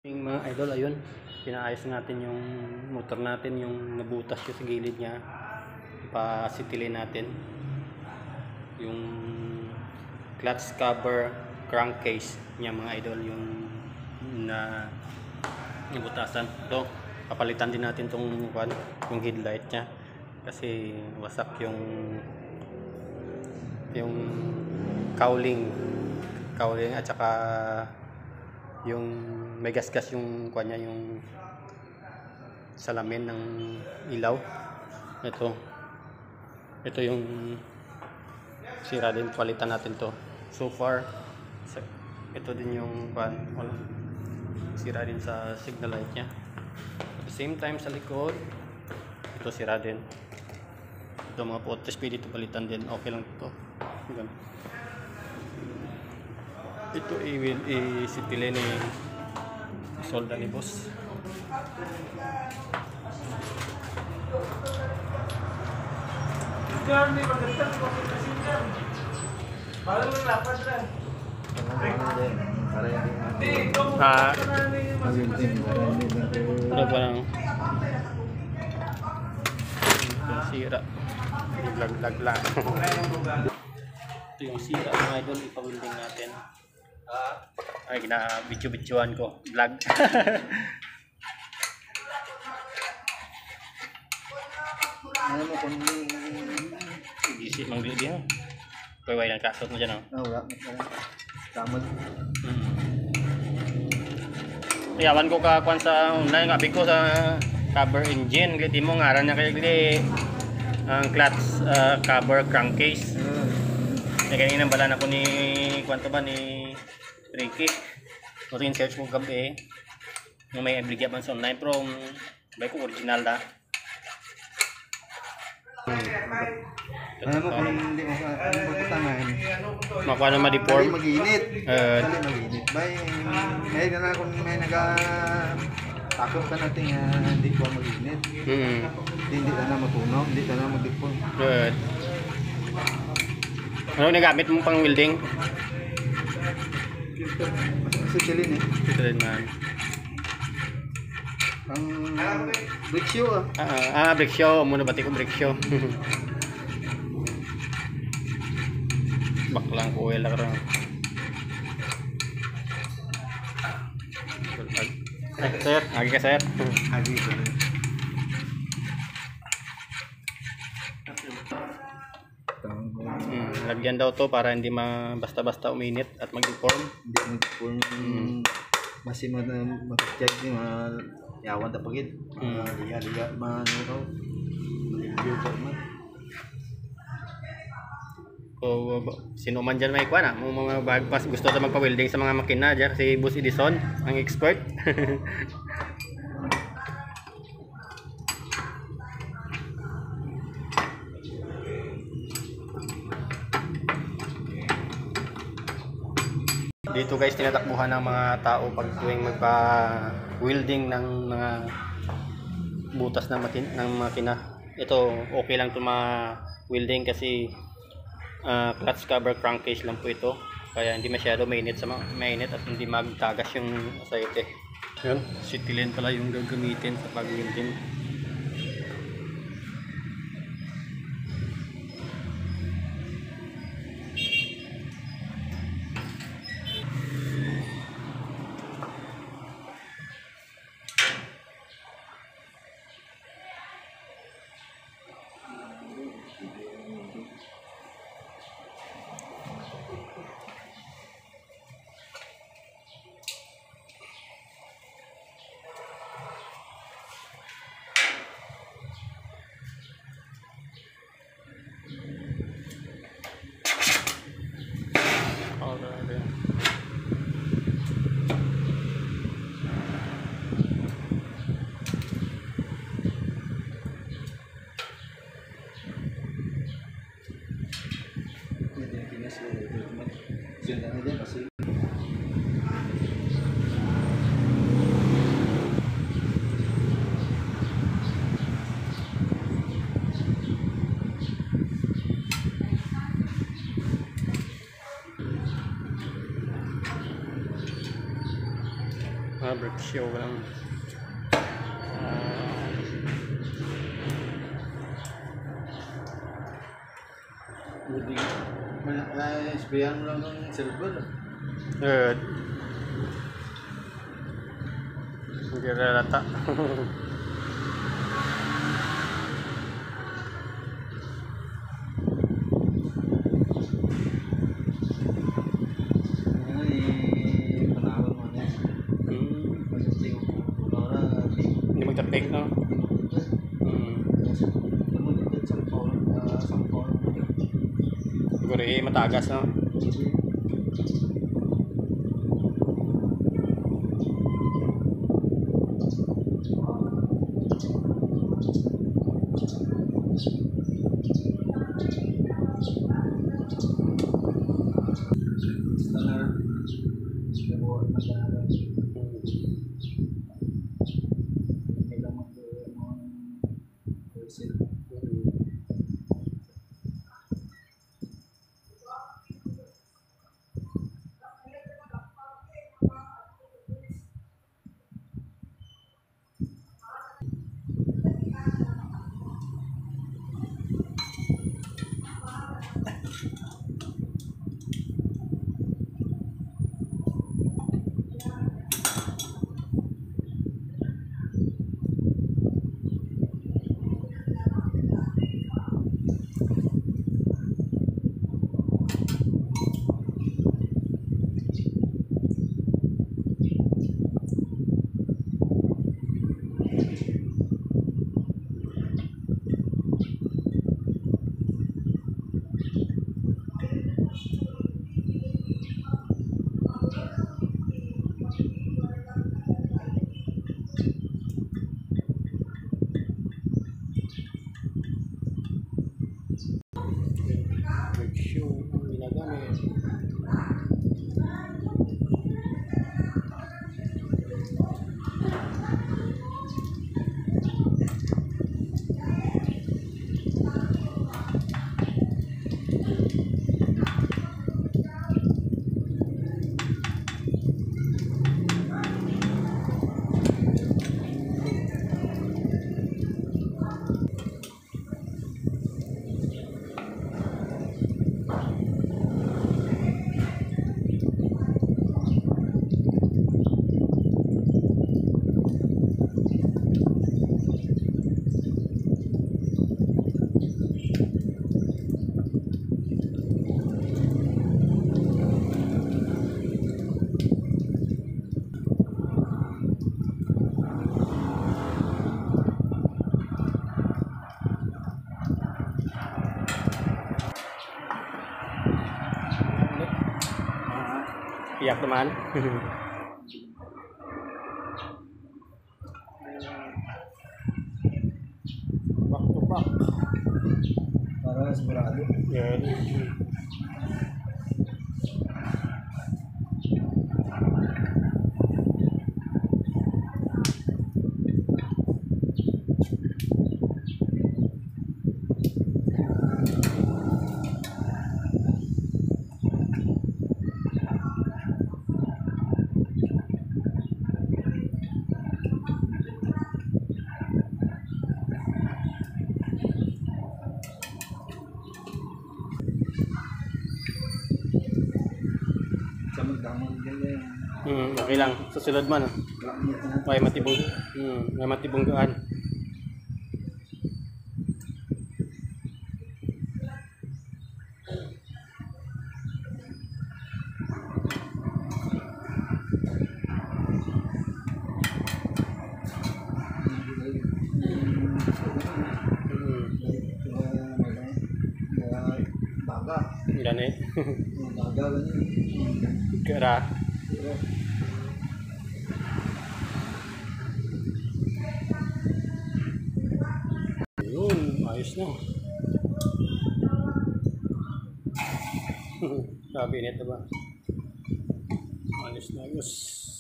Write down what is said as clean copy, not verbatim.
Yung mga idol, ayun, pinaayos natin yung motor natin, yung nabutas yung sa gilid niya. Pa-sitilin natin yung clutch cover crankcase niya mga idol, yung na nabutasan. Ito, papalitan din natin tong yung headlight niya kasi wasak yung cowling at saka yung may gasgas yung kanya, yung salamin ng ilaw. Ito yung sira din, palitan natin to. So far ito din yung sira din sa signal light nya. At the same time sa likod ito sira din. Ito mga potes pwede ito palitan din, okay lang ito. Ito i-sitilin ni solda ni boss. Ano pa lang sira, lag lang. Ito yung sira mga idol, ipawilding natin. Ay, gina-video-videoan ko, vlog. Ano mo kung Isip mang dili ha. Kaya lang kasot mo dyan, oh. wala tamad. Yawan ko kakuan sa online, ngabi ko sa cover engine, giti mo ngaran niya kay ang clutch cover crankcase. Kanina bala na ko ni kwanto ba ni Ricky. So search mo gabi no may obligya man sa online pero bay ko original da. Ano mo kung hindi mo magkatangan? Makuha na ma-deform. Mag-init. Mag-init. May na kung may takot ka natin hindi ko mag-init. Hindi ka na matunaw, hindi ka na mag-deform. Good. Ano nagamit mo pang welding? Sitilin Sitilin man. Ang brake shoe brake shoe. Muna bati ko brake shoe. Baklang oil lang rin. Sir, agi ka sir. Agi ka. Lagyan daw to para hindi basta-basta uminit at mag-deform. Hindi mag-deform. Masih mag-check ni yawan ta pagid. Liya mano raw. Sino man dyan may kuha na mga bagpas gusto na magpa-welding sa mga makina dyan, si Boss Edison ang expert. Dito guys, tinatakbuhan ng mga tao pag tuwing magpa-welding ng mga butas ng makina. Ito okay lang ito ma-welding kasi clutch cover crankcase lang po ito, kaya hindi masyado mainit at hindi magtagas yung aceite. Yun, sitilin pala yung gagamitin sa pag-welding. show lang. Buti. Sprayan mo lang ng silver. Good. Hindi lalata. Panahon mo na. Pagdating orang Hindi magtapik, no? Siguro matagas, no? Show ang ginagamit. Iyak naman. Back to back. Para sigurado. Yan. Sa magdamag ganyan. Okay lang. Susunod man. May matibong. May matibong gaan. Baga. Yan eh. Baga ganyan. Kira. Yun. Ayos na. Sabi nito ba? Ayos na ayos.